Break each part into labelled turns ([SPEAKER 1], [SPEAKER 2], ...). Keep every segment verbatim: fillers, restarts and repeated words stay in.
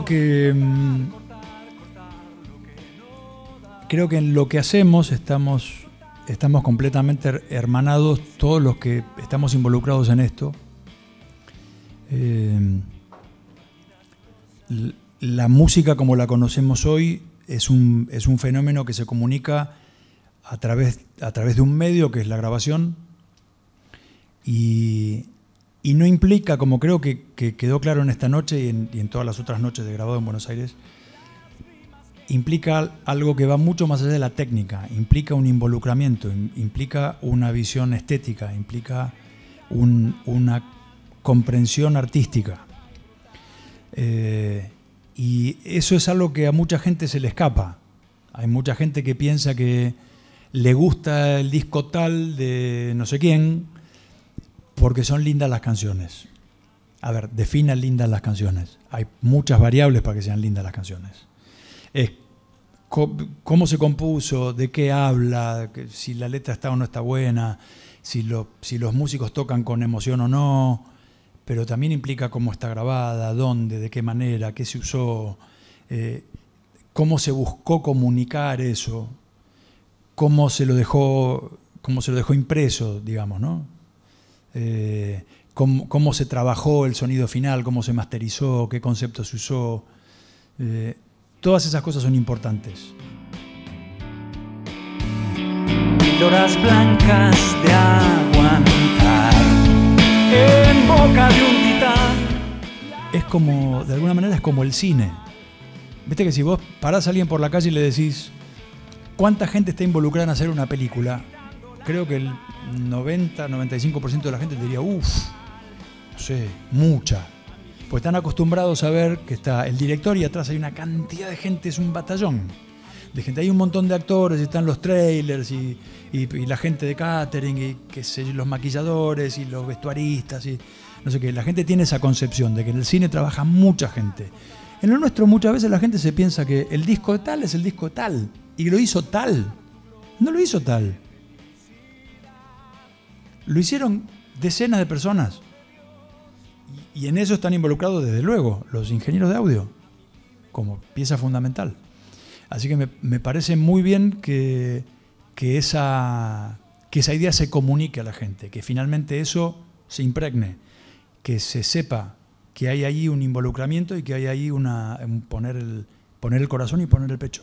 [SPEAKER 1] creo que mmm, creo que en lo que hacemos estamos, estamos completamente hermanados todos los que estamos involucrados en esto. Eh, la música como la conocemos hoy es un, es un fenómeno que se comunica a través, a través de un medio que es la grabación y, y no implica, como creo que, que quedó claro en esta noche y en, y en todas las otras noches de grabado en Buenos Aires, implica algo que va mucho más allá de la técnica, implica un involucramiento, implica una visión estética, implica un, una comprensión artística. Eh, y eso es algo que a mucha gente se le escapa. Hay mucha gente que piensa que le gusta el disco tal de no sé quién porque son lindas las canciones. A ver, definan lindas las canciones. Hay muchas variables para que sean lindas las canciones. Es cómo se compuso, de qué habla, si la letra está o no está buena, si, lo, si los músicos tocan con emoción o no, pero también implica cómo está grabada, dónde, de qué manera, qué se usó, eh, cómo se buscó comunicar eso, cómo se lo dejó, cómo se lo dejó impreso, digamos, ¿no? Eh, cómo, cómo se trabajó el sonido final, cómo se masterizó, qué concepto se usó. Eh, todas esas cosas son importantes.
[SPEAKER 2] Píldoras blancas de aguantar en boca de un titán.
[SPEAKER 1] Es como, de alguna manera, es como el cine. Viste que si vos parás a alguien por la calle y le decís ¿cuánta gente está involucrada en hacer una película? Creo que el noventa, noventa y cinco por ciento de la gente te diría, uff, no sé, mucha. Pues están acostumbrados a ver que está el director y atrás hay una cantidad de gente, es un batallón de gente. Hay un montón de actores, y están los trailers y, y, y la gente de catering y qué sé yo, los maquilladores y los vestuaristas y no sé qué. La gente tiene esa concepción de que en el cine trabaja mucha gente. En lo nuestro muchas veces la gente se piensa que el disco tal es el disco tal y lo hizo tal. No lo hizo tal. Lo hicieron decenas de personas. Y en eso están involucrados, desde luego, los ingenieros de audio, como pieza fundamental. Así que me, me parece muy bien que, que, esa, que esa idea se comunique a la gente, que finalmente eso se impregne, que se sepa que hay ahí un involucramiento y que hay ahí una, un poner, el, poner el corazón y poner el pecho.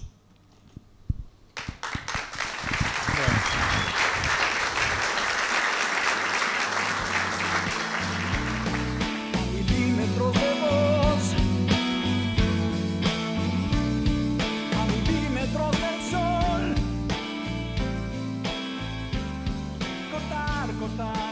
[SPEAKER 2] Cortar